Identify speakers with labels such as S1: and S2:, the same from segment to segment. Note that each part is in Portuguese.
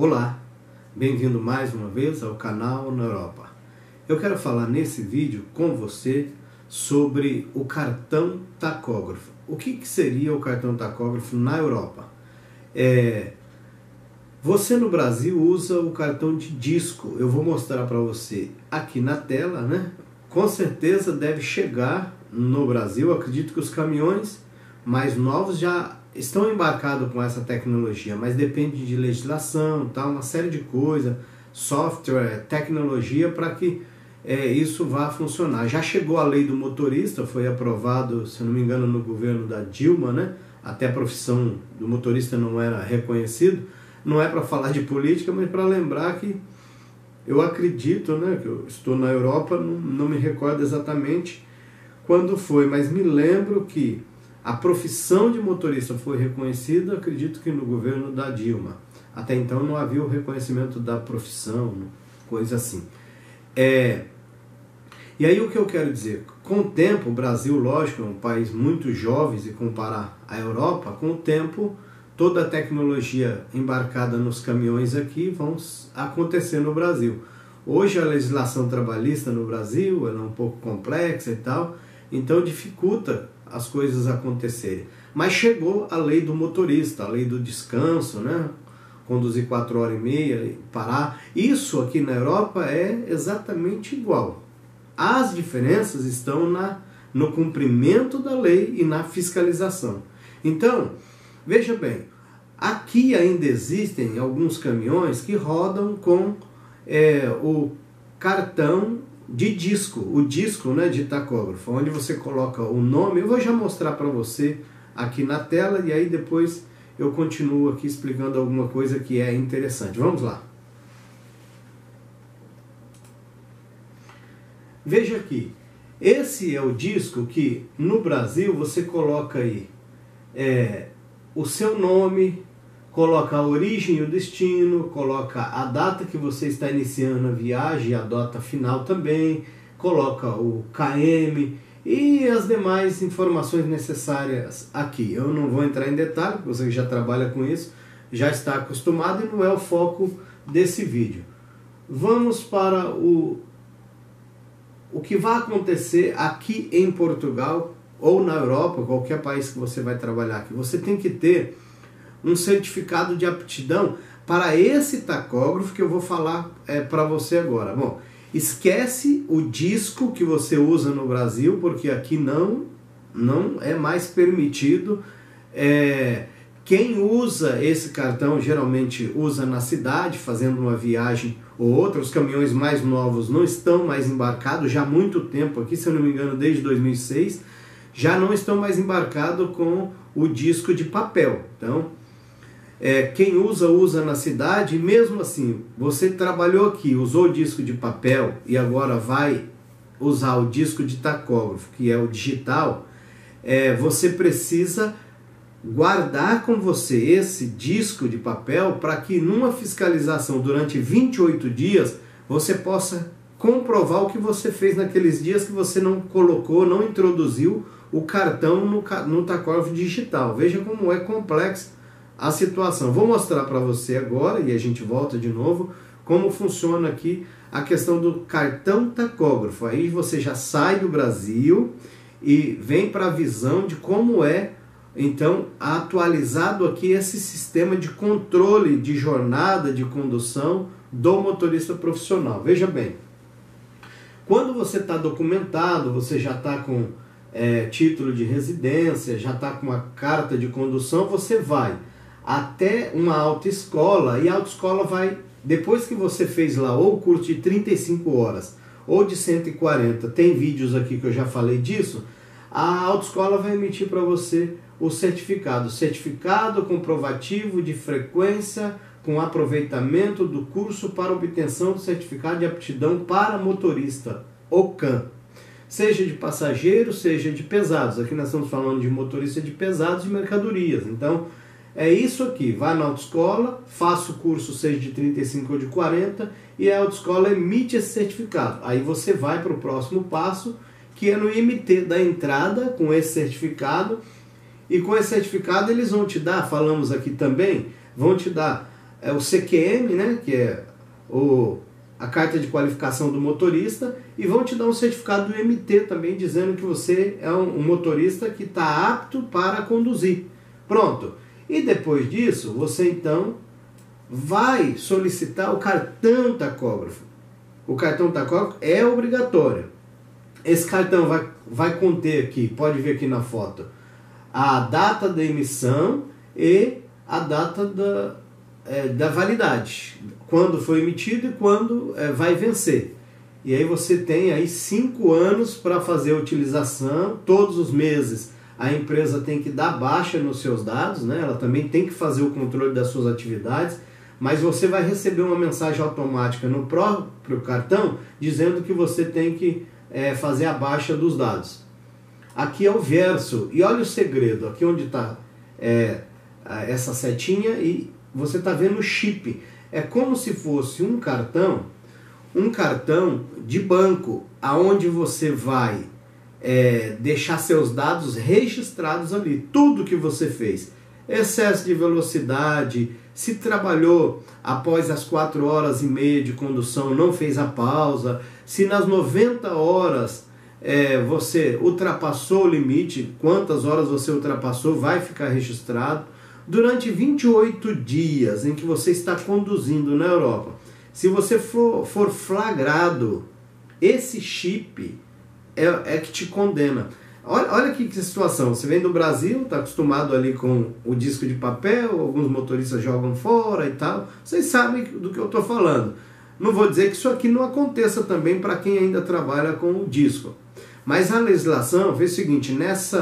S1: Olá, bem-vindo mais uma vez ao canal na Europa. Eu quero falar nesse vídeo com você sobre o cartão tacógrafo. O que seria o cartão tacógrafo na Europa? Você no Brasil usa o cartão de disco. Eu vou mostrar para você aqui na tela, né? Com certeza deve chegar no Brasil. Eu acredito que os caminhões mais novos já estão embarcados com essa tecnologia, mas depende de legislação, tá? Uma série de coisas, software, tecnologia para que isso vá funcionar. Já chegou a lei do motorista, foi aprovado, se não me engano, no governo da Dilma, né? Até a profissão do motorista não era reconhecido. Não é para falar de política, mas para lembrar que eu acredito, né, que eu estou na Europa, não me recordo exatamente quando foi, mas me lembro que a profissão de motorista foi reconhecida, acredito que no governo da Dilma. Até então não havia o reconhecimento da profissão, coisa assim. E aí o que eu quero dizer? Com o tempo, o Brasil, lógico, é um país muito jovem, se comparar à Europa, com o tempo toda a tecnologia embarcada nos caminhões aqui vão acontecer no Brasil. Hoje a legislação trabalhista no Brasil ela é um pouco complexa e tal, então dificulta as coisas acontecerem. Mas chegou a lei do motorista, a lei do descanso, né? Conduzir 4h30, parar. Isso aqui na Europa é exatamente igual. As diferenças estão no cumprimento da lei e na fiscalização. Então, veja bem, aqui ainda existem alguns caminhões que rodam com o cartão de disco, o disco, né, de tacógrafo, onde você coloca o nome. Eu vou já mostrar para você aqui na tela e aí depois eu continuo aqui explicando alguma coisa que é interessante. Vamos lá. Veja aqui, esse é o disco que no Brasil você coloca aí o seu nome, coloca a origem e o destino, coloca a data que você está iniciando a viagem, a data final também, coloca o KM e as demais informações necessárias aqui. Eu não vou entrar em detalhe, porque você já trabalha com isso, já está acostumado e não é o foco desse vídeo. Vamos para o que vai acontecer aqui em Portugal ou na Europa, qualquer país que você vai trabalhar aqui. Você tem que ter um certificado de aptidão para esse tacógrafo que eu vou falar para você agora. Bom, esquece o disco que você usa no Brasil, porque aqui não é mais permitido. Quem usa esse cartão geralmente usa na cidade, fazendo uma viagem ou outra. Os caminhões mais novos não estão mais embarcados já há muito tempo aqui, se eu não me engano, desde 2006, já não estão mais embarcados com o disco de papel. Então, quem usa na cidade, e mesmo assim, você trabalhou aqui, usou o disco de papel e agora vai usar o disco de tacógrafo, que é o digital, você precisa guardar com você esse disco de papel para que numa fiscalização durante 28 dias você possa comprovar o que você fez naqueles dias que você não colocou, não introduziu o cartão no tacógrafo digital. Veja como é complexa a situação. Vou mostrar para você agora, e a gente volta de novo, como funciona aqui a questão do cartão tacógrafo. Aí você já sai do Brasil e vem para a visão de como é, então, atualizado aqui esse sistema de controle de jornada de condução do motorista profissional. Veja bem, quando você está documentado, você já está com título de residência, já está com a carta de condução, você vai até uma autoescola e a autoescola vai, depois que você fez lá ou o curso de 35 horas ou de 140, tem vídeos aqui que eu já falei disso, a autoescola vai emitir para você o certificado comprovativo de frequência com aproveitamento do curso para obtenção do certificado de aptidão para motorista, o CAM. Seja de passageiros, seja de pesados. Aqui nós estamos falando de motorista de pesados e mercadorias. Então, é isso aqui. Vai na autoescola, faça o curso, seja de 35 ou de 40, e a autoescola emite esse certificado. Aí você vai para o próximo passo, que é no IMT da entrada com esse certificado. E com esse certificado eles vão te dar, falamos aqui também, vão te dar o CQM, né, que é a carta de qualificação do motorista, e vão te dar um certificado do MT também, dizendo que você é um motorista que está apto para conduzir. Pronto. E depois disso, você então vai solicitar o cartão tacógrafo. O cartão tacógrafo é obrigatório. Esse cartão vai conter aqui, pode ver aqui na foto, a data da emissão e a data da validade, quando foi emitido e quando vai vencer. E aí você tem aí 5 anos para fazer a utilização. Todos os meses a empresa tem que dar baixa nos seus dados, né? Ela também tem que fazer o controle das suas atividades, mas você vai receber uma mensagem automática no próprio cartão dizendo que você tem que fazer a baixa dos dados. Aqui é o verso, e olha o segredo, aqui onde está essa setinha, e você está vendo o chip. É como se fosse um cartão de banco, aonde você vai deixar seus dados registrados ali, tudo que você fez, excesso de velocidade, se trabalhou após as 4 horas e meia de condução, não fez a pausa, se nas 90 horas você ultrapassou o limite, quantas horas você ultrapassou, vai ficar registrado. Durante 28 dias em que você está conduzindo na Europa, se você for flagrado, esse chip é que te condena. Olha que situação, você vem do Brasil, está acostumado ali com o disco de papel, alguns motoristas jogam fora e tal, vocês sabem do que eu estou falando. Não vou dizer que isso aqui não aconteça também para quem ainda trabalha com o disco. Mas a legislação fez o seguinte,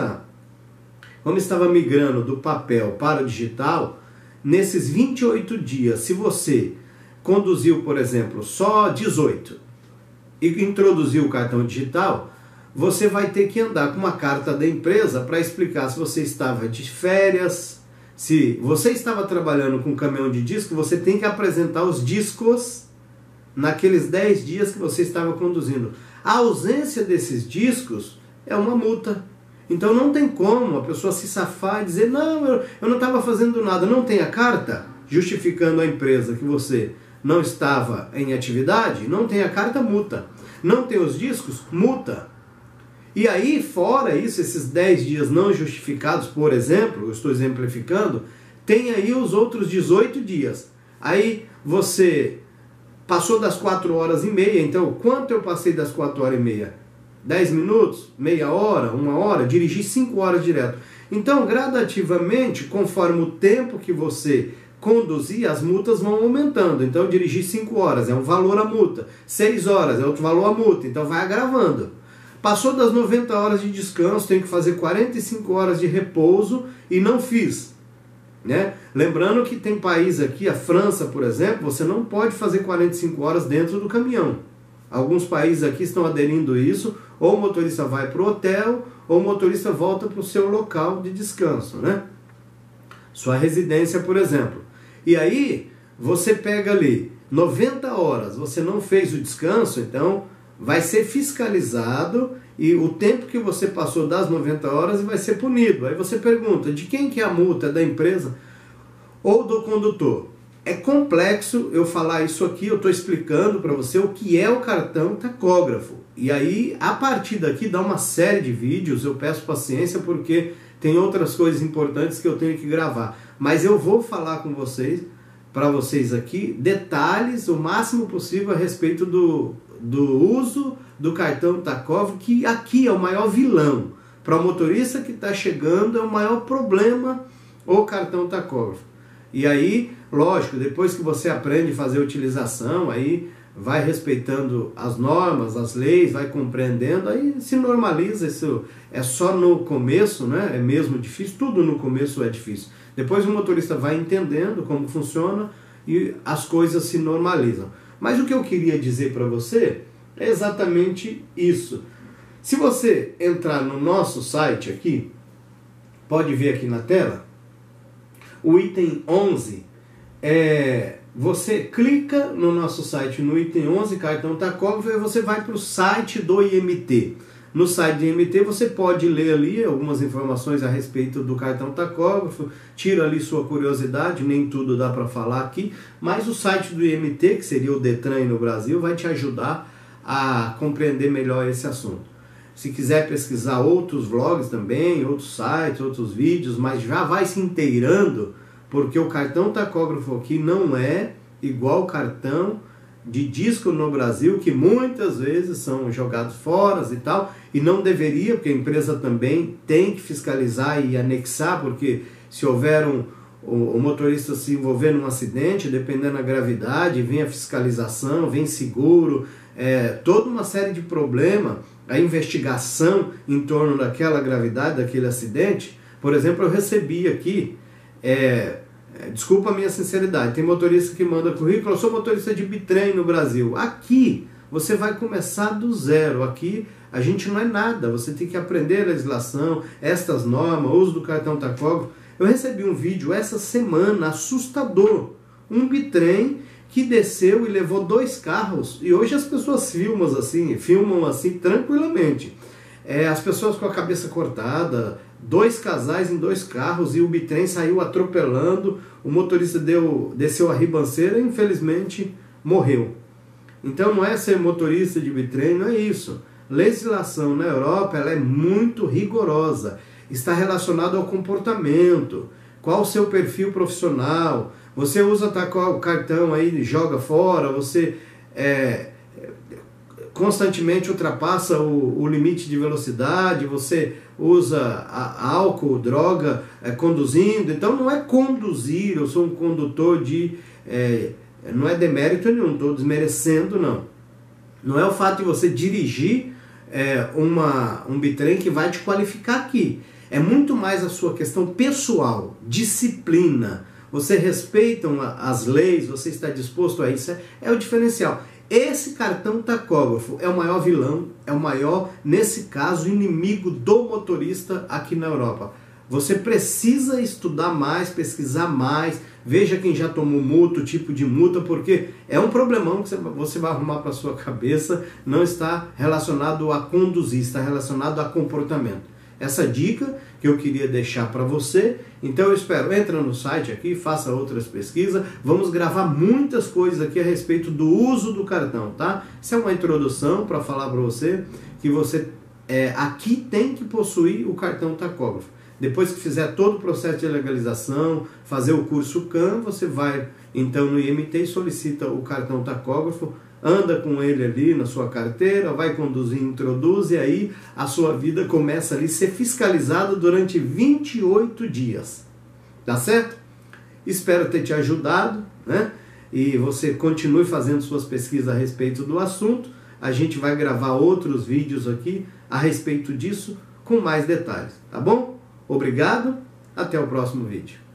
S1: como estava migrando do papel para o digital, nesses 28 dias, se você conduziu, por exemplo, só 18 e introduziu o cartão digital, você vai ter que andar com uma carta da empresa para explicar se você estava de férias, se você estava trabalhando com um caminhão de disco, você tem que apresentar os discos naqueles 10 dias que você estava conduzindo. A ausência desses discos é uma multa. Então não tem como a pessoa se safar e dizer, não, eu não estava fazendo nada. Não tem a carta justificando a empresa que você não estava em atividade, não tem a carta, multa. Não tem os discos, multa. E aí, fora isso, esses 10 dias não justificados, por exemplo, eu estou exemplificando, tem aí os outros 18 dias. Aí você passou das 4 horas e meia, então quanto eu passei das 4 horas e meia? 10 minutos? Meia hora? 1 hora? Dirigi 5 horas direto. Então, gradativamente, conforme o tempo que você conduzir, as multas vão aumentando. Então, eu dirigi 5 horas, é um valor a multa. 6 horas, é outro valor a multa. Então, vai agravando. Passou das 90 horas de descanso, tenho que fazer 45 horas de repouso e não fiz. Né? Lembrando que tem país aqui, a França, por exemplo, você não pode fazer 45 horas dentro do caminhão. Alguns países aqui estão aderindo a isso, ou o motorista vai para o hotel, ou o motorista volta para o seu local de descanso, né? Sua residência, por exemplo. E aí, você pega ali 90 horas, você não fez o descanso, então vai ser fiscalizado e o tempo que você passou das 90 horas vai ser punido. Aí você pergunta, de quem que é a multa? É da empresa ou do condutor? É complexo eu falar isso aqui, eu estou explicando para você o que é o cartão tacógrafo. E aí, a partir daqui, dá uma série de vídeos, eu peço paciência porque tem outras coisas importantes que eu tenho que gravar. Mas eu vou falar com vocês, para vocês aqui, detalhes, o máximo possível a respeito do uso do cartão tacógrafo, que aqui é o maior vilão. Para o motorista que está chegando, é o maior problema o cartão tacógrafo. E aí, lógico, depois que você aprende a fazer a utilização, aí vai respeitando as normas, as leis, vai compreendendo, aí se normaliza. Isso é só no começo, né? É mesmo difícil, tudo no começo é difícil. Depois o motorista vai entendendo como funciona e as coisas se normalizam. Mas o que eu queria dizer para você é exatamente isso. Se você entrar no nosso site aqui, pode ver aqui na tela, o item 11, você clica no nosso site, no item 11, cartão tacógrafo, e você vai para o site do IMT. No site do IMT você pode ler ali algumas informações a respeito do cartão tacógrafo, tira ali sua curiosidade, nem tudo dá para falar aqui, mas o site do IMT, que seria o Detran no Brasil, vai te ajudar a compreender melhor esse assunto. Se quiser pesquisar outros vlogs também, outros sites, outros vídeos, mas já vai se inteirando, porque o cartão tacógrafo aqui não é igual o cartão de disco no Brasil, que muitas vezes são jogados fora e tal, e não deveria, porque a empresa também tem que fiscalizar e anexar, porque se houver o motorista se envolver num acidente, dependendo da gravidade, vem a fiscalização, vem seguro, toda uma série de problemas, a investigação em torno daquela gravidade, daquele acidente. Por exemplo, eu recebi aqui, desculpa a minha sinceridade, tem motorista que manda currículo, eu sou motorista de bitrem no Brasil. Aqui você vai começar do zero, aqui a gente não é nada, você tem que aprender a legislação, estas normas, uso do cartão tacógrafo. Eu recebi um vídeo essa semana assustador, um bitrem que desceu e levou 2 carros, e hoje as pessoas filmam assim tranquilamente. As pessoas com a cabeça cortada, 2 casais em 2 carros, e o bitrem saiu atropelando, o motorista desceu a ribanceira e infelizmente morreu. Então não é ser motorista de bitrem, não é isso. Legislação na Europa ela é muito rigorosa, está relacionado ao comportamento, qual o seu perfil profissional, você usa o cartão aí, joga fora, você constantemente ultrapassa o limite de velocidade, você usa álcool, droga, conduzindo. Então não é conduzir, eu sou um condutor de... não é demérito nenhum, estou desmerecendo, não. Não é o fato de você dirigir um bitrem que vai te qualificar aqui. É muito mais a sua questão pessoal, disciplina. Você respeita as leis, você está disposto a isso, é o diferencial. Esse cartão tacógrafo é o maior vilão, é o maior, nesse caso, inimigo do motorista aqui na Europa. Você precisa estudar mais, pesquisar mais, veja quem já tomou multa, o tipo de multa, porque é um problemão que você vai arrumar para sua cabeça, não está relacionado a conduzir, está relacionado a comportamento. Essa dica que eu queria deixar para você. Então eu espero, entra no site aqui, faça outras pesquisas, vamos gravar muitas coisas aqui a respeito do uso do cartão, tá? Isso é uma introdução para falar para você que você aqui tem que possuir o cartão tacógrafo. Depois que fizer todo o processo de legalização, fazer o curso CAN, você vai então no IMT e solicita o cartão tacógrafo, anda com ele ali na sua carteira, vai conduzir, introduz, e aí a sua vida começa ali a ser fiscalizada durante 28 dias. Tá certo? Espero ter te ajudado, né? E você continue fazendo suas pesquisas a respeito do assunto. A gente vai gravar outros vídeos aqui a respeito disso com mais detalhes, tá bom? Obrigado, até o próximo vídeo.